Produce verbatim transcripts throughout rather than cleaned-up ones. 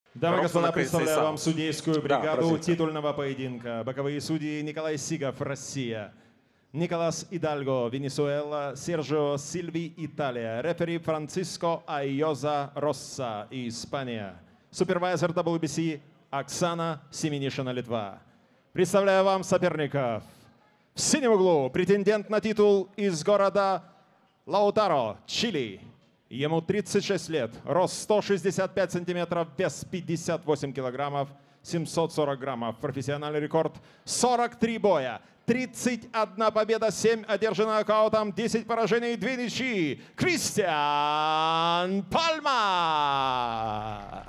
Дамы и господа, представляю вам судейскую бригаду Да, титульного поединка. Боковые судьи Николай Сигов, Россия. Николас Идальго, Венесуэла. Сержио Сильви, Италия. Рефери Франциско Айоза Росса, Испания. Супервайзер дабл ю би си Оксана Семенишина, Литва. Представляю вам соперников. В синем углу претендент на титул из города Лаутаро, Чили. Ему тридцать шесть лет, рост сто шестьдесят пять сантиметров, вес пятьдесят восемь килограммов, семьсот сорок граммов. Профессиональный рекорд сорок три боя, тридцать одна победа, семь одержано нокаутом, десять поражений, две ничьи. Кристиан Пальма!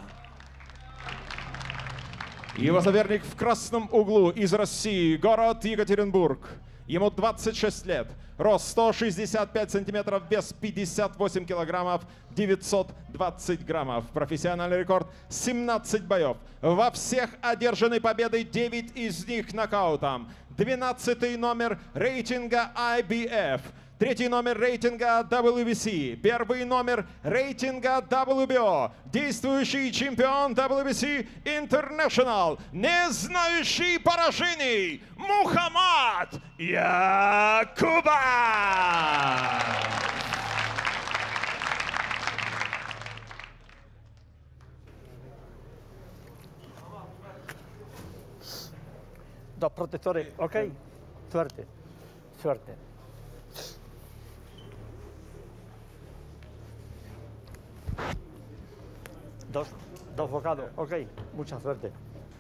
Его соперник в красном углу из России, город Екатеринбург. Ему двадцать шесть лет, рост сто шестьдесят пять сантиметров, вес пятьдесят восемь килограммов, девятьсот двадцать граммов. Профессиональный рекорд семнадцать боев. Во всех одержаны победы, девять из них нокаутом. двенадцатый номер рейтинга ай би эф. Третий номер рейтинга дабл ю би си. Первый номер рейтинга дабл ю би о. Действующий чемпион дабл ю би си International. Не знающий поражений. Мухаммад Якуба. Dos protectores, ok. Suerte, suerte. Dos, dos bocados, ok. Mucha suerte.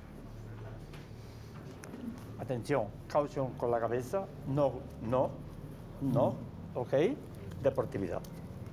Atención, caución con la cabeza. No, no, no, ok. Deportividad.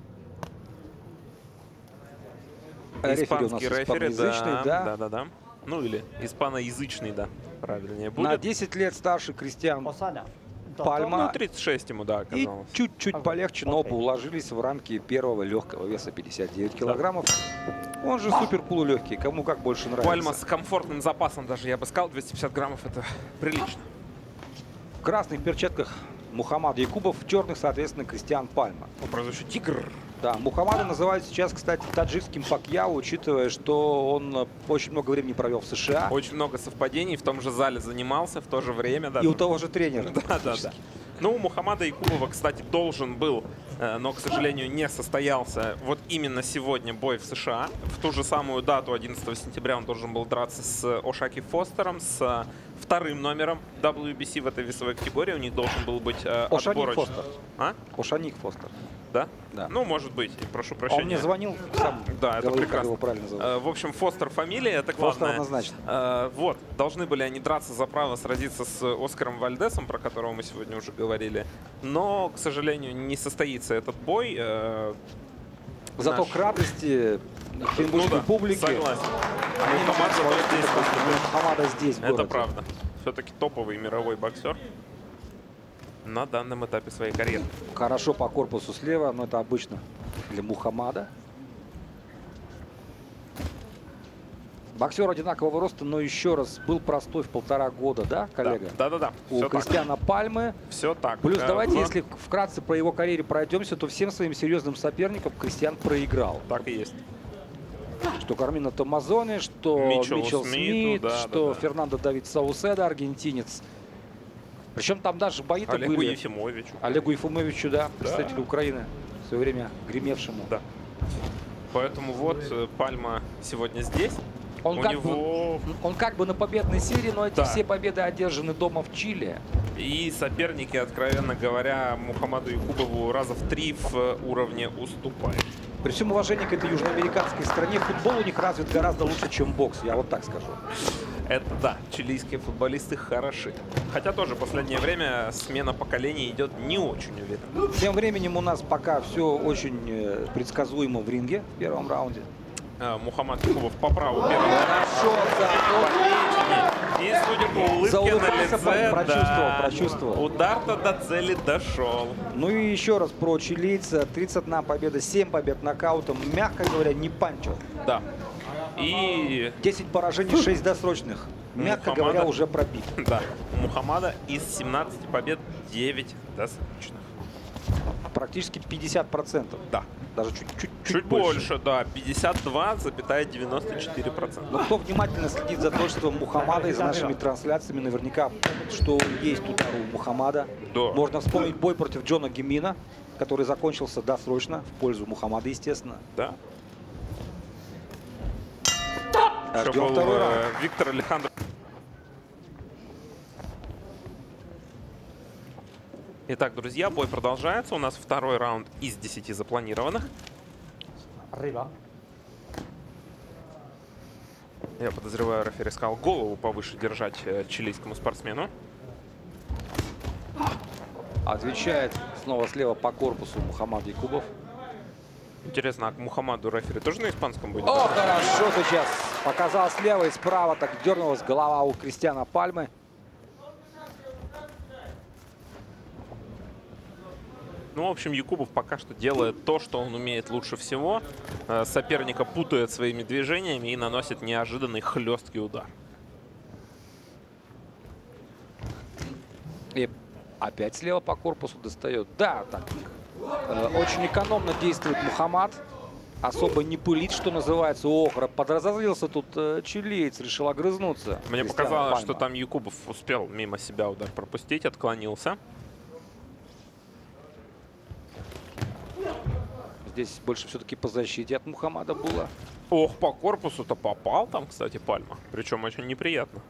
Испанский рефери, да, да. да, да, да. Ну или испаноязычный, да, правильнее будет. На десять лет старше Кристиан Осана. Пальма. Ну, тридцать шесть ему, да, И оказалось. чуть-чуть полегче, но оба уложились в рамки первого легкого веса пятьдесят девять килограммов. Он же супер полулегкий, кому как больше нравится. Пальма с комфортным запасом даже, я бы сказал, двести пятьдесят граммов, это прилично. В красных перчатках Мухаммад Якубов, в черных, соответственно, Кристиан Пальма. Он прозвище Тигр. Да, Мухаммада называют сейчас, кстати, таджикским Пакьяо, учитывая, что он очень много времени провел в США. Очень много совпадений, в том же зале занимался, в то же время. Да, И у того же тренера. Да, да, да. Ну, у Мухаммада Якубова, кстати, должен был, но, к сожалению, не состоялся вот именно сегодня бой в США. В ту же самую дату, одиннадцатого сентября, он должен был драться с Ошаки Фостером, с вторым номером дабл ю би си в этой весовой категории. У них должен был быть Ошаник отборочный. Фостер. А? Ошаник Фостер. Да? Да. Ну, может быть. Прошу А прощения. он мне звонил, сам Да, это говорил, как прекрасно. его правильно зовут. Э, В общем, Фостер фамилия, это Фостер главное. однозначно. Э, Вот, должны были они драться за право сразиться с Оскаром Вальдесом, про которого мы сегодня уже говорили. Но, к сожалению, не состоится этот бой. Э, Зато наш- к радости петербургской Ну да, публики согласен. они Мухаммад зато могут здесь сказать, выступит. что Мухаммада здесь, в Это городе. правда. Все-таки топовый мировой боксер на данном этапе своей карьеры. Хорошо по корпусу слева, но это обычно для Мухаммада. Боксер одинакового роста, но еще раз был простой в полтора года, да, коллега? Да, да, да. У Все Кристиана Пальмы. так. Все так. Плюс Э, давайте, в- если вкратце по его карьере пройдемся, то всем своим серьезным соперникам Кристиан проиграл. Так и есть. Что Кармино Томазоне, что Митчеллу Митчелл Смиту, Смит, да, что да, да. Фернандо Давид Сауседо, аргентинец. Причем там даже бои-то Олегу были. Ефимовичу. Олегу Ефимовичу, да, представителю Украины, в свое время гремевшему. Да. Поэтому вот э, Пальма сегодня здесь. Он У как, него бы, он как бы на победной серии, но эти Да. все победы одержаны дома в Чили. и соперники, откровенно говоря, Мухаммаду Якубову раза в три в уровне уступают. При всем уважении к этой южноамериканской стране, футбол у них развит гораздо лучше, чем бокс, я вот так скажу. Это да, чилийские футболисты хороши. Хотя тоже в последнее время смена поколений идет не очень уверенно. Тем временем у нас пока все очень э, предсказуемо в ринге в первом раунде. Э, Мухаммад Якубов по праву первого. Хорошо, И, судя по улыбке на Заулыбался, лице, прочувствовал, да, прочувствовал. удар-то до цели дошел. Ну и еще раз про чилийца. тридцать одна победа, семь побед нокаутом. Мягко говоря, не панчил. Да. И десять поражений, шесть досрочных. Мягко Мухаммада- говоря, уже пробит. да, у Мухаммада из семнадцати побед девять досрочных. Практически пятьдесят процентов. Да. Даже чуть, чуть, чуть, Чуть больше. больше, да. пятьдесят два целых девяносто четыре процента. Но кто внимательно следит за творчеством Мухаммада и за нашими трансляциями, наверняка, что есть удар у Мухаммада. Да. Можно вспомнить бой против Джона Гемина, который закончился досрочно в пользу Мухаммада, естественно. Да. А Еще ждем был второй э, раунд. Виктор Алехандро. Итак, друзья, бой продолжается. У нас второй раунд из десяти запланированных. Arriba. Я подозреваю, рефери сказал голову повыше держать э, чилийскому спортсмену. Отвечает снова слева по корпусу Мухаммад Якубов. Интересно, а к Мухаммаду рефери тоже на испанском будет? О, хорошо сейчас. Показал слева и справа, так дернулась голова у Кристиана Пальмы. Ну, в общем, Якубов пока что делает то, что он умеет лучше всего. Э, Соперника путает своими движениями и наносит неожиданный хлесткий удар. И опять слева по корпусу достает. Да, так. Э, очень экономно действует Мухаммад. Особо не пылит, что называется. Ох, подразозлился тут э, чилиец, решил огрызнуться. Мне Кристиан показалось, Пальма. что там Якубов успел мимо себя удар пропустить, отклонился. Здесь больше все-таки по защите от Мухаммада было. Ох, по корпусу-то попал там, кстати, Пальма. Причем очень неприятно.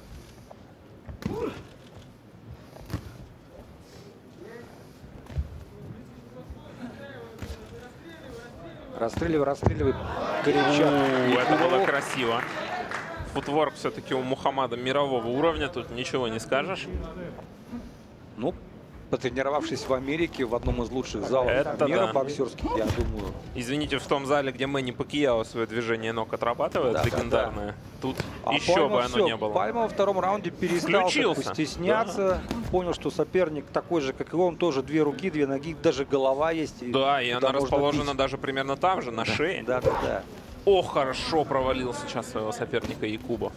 Расстреливай, расстреливай. Горячак. У, это было Якубову. красиво. Футворк все-таки у Мухаммада мирового уровня, тут ничего не скажешь. Ну, потренировавшись в Америке, в одном из лучших залов Это мира да. боксерских, я думаю. Извините, в том зале, где Мэнни Пакьяо свое движение ног отрабатывает, Да, да, легендарное, тут А еще Пальма бы оно всё, не было. Пальма во втором раунде перестал как бы Включился. стесняться. Понял, что соперник такой же, как и он, тоже две руки, две ноги, даже голова есть. Да, и туда она можно расположена бить. даже примерно там же, на шее. Да, да, да. О, хорошо провалил сейчас своего соперника Якубов.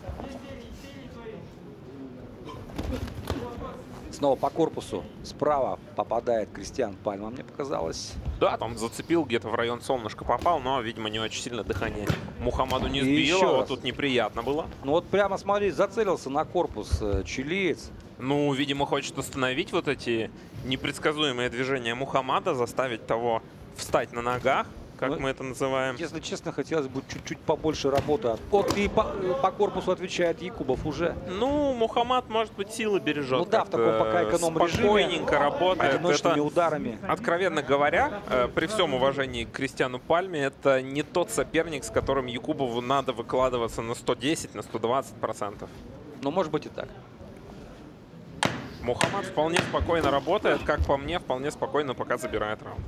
Снова по корпусу. Справа попадает Кристиан Пальма, мне показалось. Да, там зацепил, где-то в район солнышка попал, но, видимо, не очень сильно дыхание Мухаммаду не И сбило. еще Вот раз. тут неприятно было. Ну вот прямо, смотри, зацелился на корпус э, чилиец. Ну, видимо, хочет остановить вот эти непредсказуемые движения Мухаммада, заставить того встать на ногах, как Ну, мы это называем. Если честно, хотелось бы чуть-чуть побольше работы. Вот и по, по корпусу отвечает Якубов уже. Ну, Мухаммад, может быть, силы бережет. Ну да, в таком как-то пока эконом-режиме. Спокойненько работает. Одиночными Это, ударами. откровенно говоря, э, при всем уважении к Кристиану Пальме, это не тот соперник, с которым Якубову надо выкладываться на сто десять, на сто двадцать процентов. Но может быть и так. Мухаммад вполне спокойно работает, как по мне, вполне спокойно пока забирает раунд.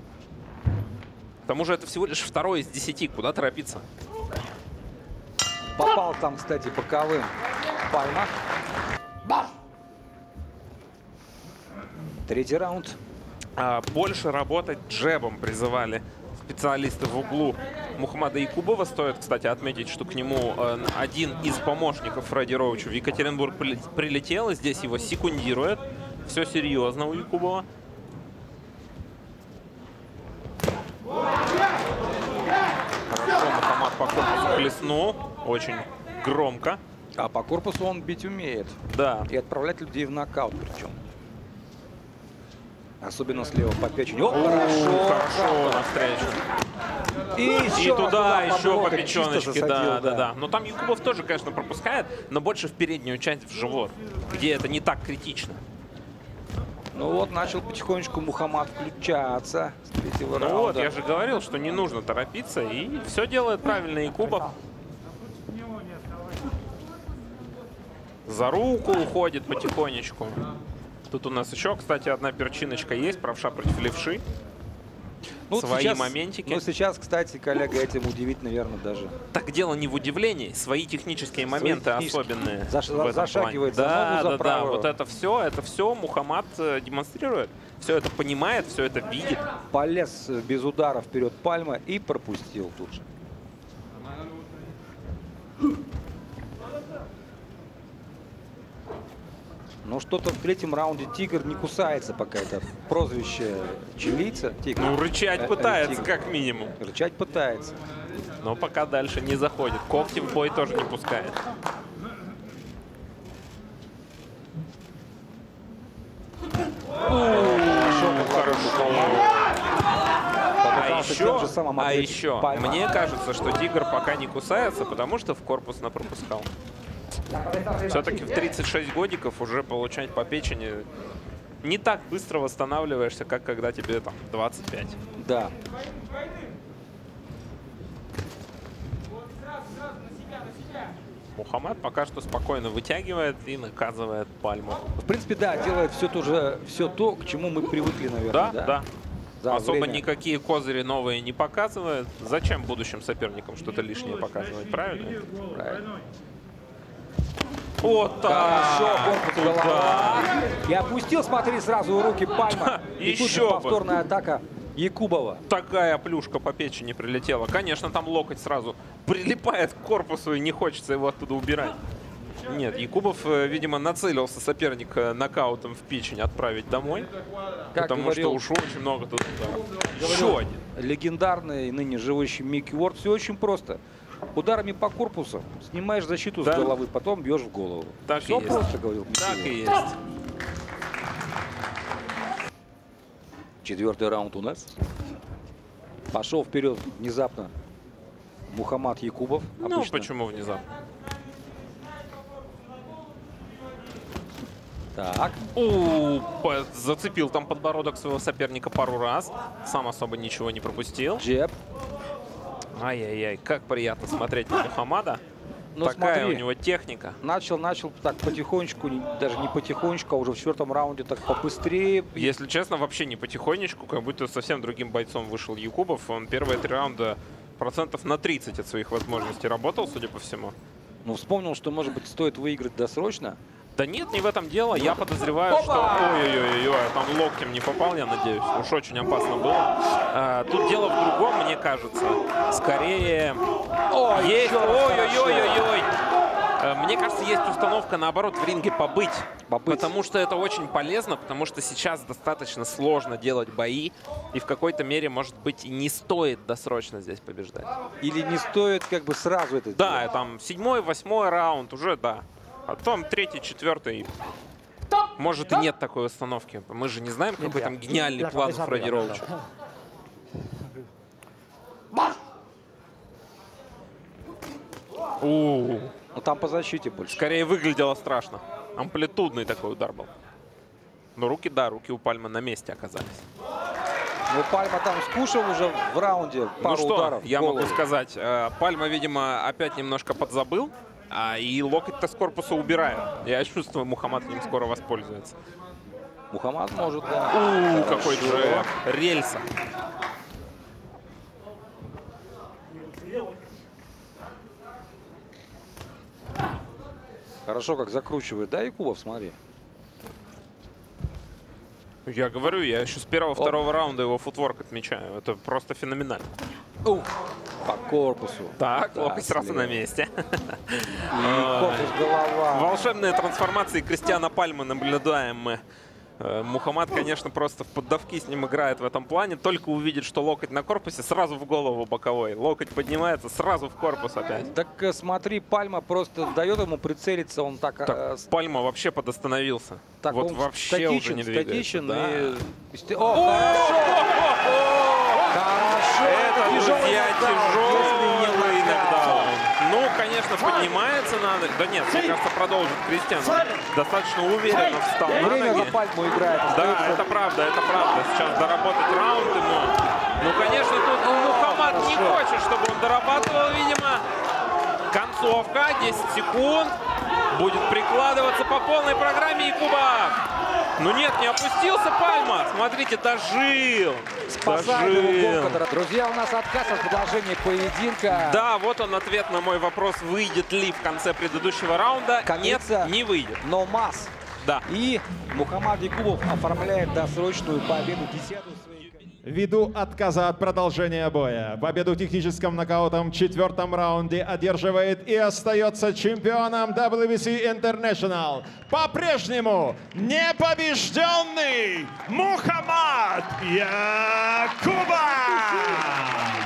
К тому же это всего лишь второй из десяти. Куда торопиться? Попал там, кстати, боковым Пальма. Третий раунд. А, больше работать джебом призывали специалисты в углу Мухаммада Якубова. Стоит, кстати, отметить, что к нему э, один из помощников Фредди Роуча в Екатеринбург при- прилетел, и здесь его секундирует. Все серьезно у Якубова. Хорошо, Мухаммад по корпусу хлестнул. Очень громко. А по корпусу он бить умеет. Да. И отправлять людей в нокаут причем. Особенно слева по печени. О, О, хорошо. хорошо навстречу. И, И еще раз туда, под еще по локоть чисто печеночке, засадил, да, да, да. Но там Якубов тоже, конечно, пропускает, но больше в переднюю часть, в живот, где это не так критично. Ну вот, начал потихонечку Мухаммад включаться с третьего Ну раунда. вот, я же говорил, что не нужно торопиться, и все делает правильно Якубов. За руку уходит потихонечку. Тут у нас еще, кстати, одна перчиночка есть, правша против левши. Ну, Свои сейчас, моментики. Ну, сейчас, кстати, коллега, этим удивить, наверное, даже. Так дело не в удивлении, свои технические Свои моменты технические. особенные. Заш- в этом зашагивает за плане. ногу, за Да, да, да, правую. вот это все, это все Мухаммад э, демонстрирует. Все это понимает, все это видит. Полез без удара вперед Пальма и пропустил тут же. Но что-то в третьем раунде Тигр не кусается пока. Это прозвище чилийца. Тигр. Ну, рычать Э, пытается, Тигр. как минимум. Рычать пытается. Но пока дальше не заходит. Когти в бой тоже не пускает. А еще, а еще мне кажется, что Тигр пока не кусается, потому что в корпус напропускал. Все-таки в тридцать шесть годиков уже получать по печени не так быстро восстанавливаешься, как когда тебе там двадцать пять. Да. Мухаммад пока что спокойно вытягивает и наказывает Пальму. В принципе, да, делает все то же, все то, к чему мы привыкли, наверное. Да, да. да. За Особо время. никакие козыри новые не показывает. Зачем будущим соперникам что-то лишнее показывать, правильно? Правильно. Вот так. Хорошо, корпус, голова. И опустил, смотри, сразу руки Пальма. И тут же Еще бы. повторная атака Якубова. Такая плюшка по печени прилетела. Конечно, там локоть сразу прилипает к корпусу, и не хочется его оттуда убирать. Нет, Якубов, видимо, нацелился соперника нокаутом в печень отправить домой. Как потому говорил, что уж очень много тут ударов. говорил Еще один. Легендарный, ныне живущий Микки Уорд. Все очень просто. Ударами по корпусу снимаешь защиту Да. с головы, потом бьешь в голову. Так Все и есть. просто, говорил Микки Так Уорд. и есть. Четвертый раунд у нас. Пошел вперед внезапно Мухаммад Якубов. Ну, Обычно. почему внезапно? Так. У, по- зацепил там подбородок своего соперника пару раз. Сам особо ничего не пропустил. Джеб. Ай-яй-яй, как приятно смотреть на Мухаммада. Ну, Такая смотри. у него техника. Начал, начал так потихонечку, не- даже не потихонечку, а уже в четвертом раунде так побыстрее. Если честно, вообще не потихонечку, как будто совсем другим бойцом вышел Якубов. Он первые три раунда процентов на тридцать от своих возможностей работал, судя по всему. Ну, вспомнил, что, может быть, стоит выиграть досрочно. Да нет, не в этом дело. Я подозреваю, что... Ой-ой-ой, там локтем не попал, я надеюсь. Уж очень опасно было. А, тут дело в другом, мне кажется. Скорее... Ой, есть... еще раз Ой-ой-ой-ой-ой. А, Мне кажется, есть установка, наоборот, в ринге побыть. Побыть. Потому что это очень полезно, потому что сейчас достаточно сложно делать бои. И в какой-то мере, может быть, и не стоит досрочно здесь побеждать. Или не стоит как бы сразу это Да, делать? там седьмой, восьмой раунд уже, да. А потом третий, четвертый. Может, и нет такой установки. Мы же не знаем, какой там гениальный план у Фредди Роуча. У, Ну, там по защите больше. скорее выглядело страшно. Амплитудный такой удар был. Но руки, да, руки у Пальмы на месте оказались. Ну, Пальма там скушал уже в раунде пару Ну что, ударов. в я голову. могу сказать, э, Пальма, видимо, опять немножко подзабыл. А, и локоть-то с корпуса убирает. Я чувствую, Мухаммад им скоро воспользуется. Мухаммад может, да. У, Хорошо. какой же рельса. Хорошо, как закручивает, да, Якубов, смотри. Я говорю, я еще с первого-второго раунда его футворк отмечаю. Это просто феноменально. Ух, по корпусу. Так, Да, локоть сразу слева. на месте. И корпус, голова. Волшебные трансформации Кристиана Пальмы наблюдаем мы. Э, Мухаммад, конечно, просто в поддавки с ним играет в этом плане. Только увидит, что локоть на корпусе, сразу в голову боковой. Локоть поднимается, сразу в корпус опять. Так э, смотри, Пальма просто дает ему прицелиться, он так... Так, э, с- Пальма вообще подостановился. так вот он вообще уже статичен, не двигается. статичен. Да. И... Исти- О, хорошо! Хорошо! Это, тяжелый друзья, нокдаун, тяжелый если не нокдаун. Ну, конечно, поднимается надо. Да нет, мне кажется, продолжит Кристиан. Достаточно уверенно встал на Время за ноги. Пальму играет. Да, Остается- это правда, это правда. Сейчас доработать раунд ему. Ну, конечно, тут Мухаммад не хорошо. хочет, чтобы он дорабатывал, видимо. Концовка, десять секунд. Будет прикладываться по полной программе Якубов. Ну нет, не опустился Пальма. Смотрите, дожил. Спасает его Дожил. гол. Друзья, у нас отказ от продолжения поединка. Да, вот он ответ на мой вопрос, выйдет ли в конце предыдущего раунда. Как Нет, говорится, не выйдет. Но масс. Да. И Мухаммад Якубов оформляет досрочную победу, десятую в своей карьере. Ввиду отказа от продолжения боя, победу техническим нокаутом в четвертом раунде одерживает и остается чемпионом дабл ю би си International по-прежнему непобежденный Мухаммад Якубов!